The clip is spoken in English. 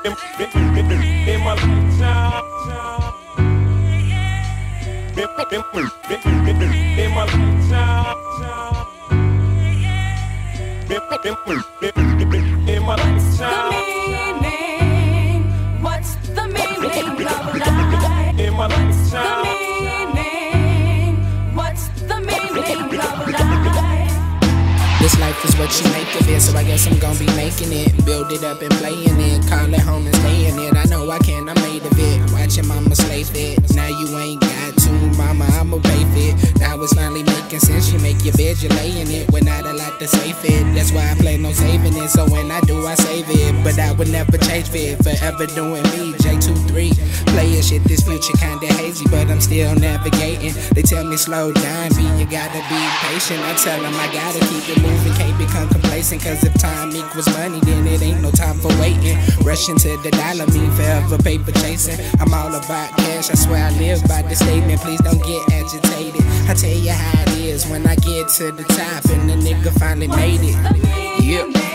In my lifetime. In my lifetime. In my lifetime. What's the meaning of life? In my lifetime. What's the meaning of life? This life is what you make of it, so I guess I'm gonna be making it. Build it up and playing it, call it home and stay in it. I know I can, I'm made of it. Watching mama slave it. Now you ain't got to, mama, I'ma pay fit. Now it's finally making sense. You make your bed, you lay in it without a lot to save it. That's why I plan on saving it, so when I do, I save it. But I would never change it, forever doing me. J23, playing shit, this future kinda hazy, but I'm still navigating. They tell me slow down, B, you gotta be patient. I tell them I gotta keep it moving, can't become complacent. Cause if time equals money, then it ain't no time for waiting. Rushing to the dollar, mean forever paper chasing. I'm all about cash, I swear I live by the statement. Please don't get agitated. I tell you how it is when I get to the top and the nigga finally made it. Yep.